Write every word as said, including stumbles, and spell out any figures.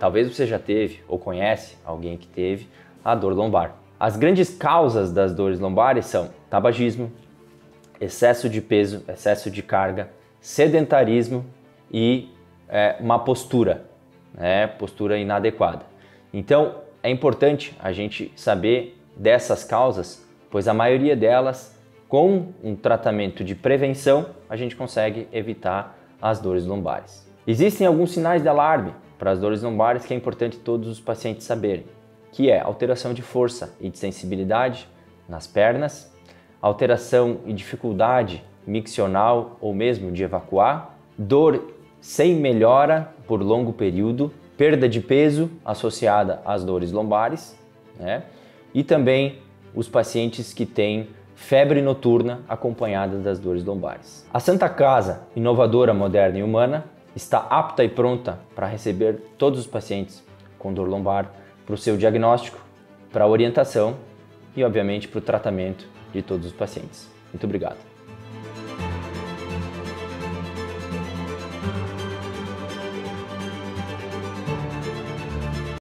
talvez você já teve ou conhece alguém que teve a dor lombar. As grandes causas das dores lombares são tabagismo, excesso de peso, excesso de carga, sedentarismo e é, má postura, né? Postura inadequada. Então é importante a gente saber dessas causas, pois a maioria delas, com um tratamento de prevenção, a gente consegue evitar as dores lombares. Existem alguns sinais de alarme para as dores lombares que é importante todos os pacientes saberem, que é alteração de força e de sensibilidade nas pernas, alteração e dificuldade miccional ou mesmo de evacuar, dor sem melhora por longo período, perda de peso associada às dores lombares, né? E também os pacientes que têm febre noturna acompanhada das dores lombares. A Santa Casa, inovadora, moderna e humana, está apta e pronta para receber todos os pacientes com dor lombar para o seu diagnóstico, para a orientação e, obviamente, para o tratamento de todos os pacientes. Muito obrigado.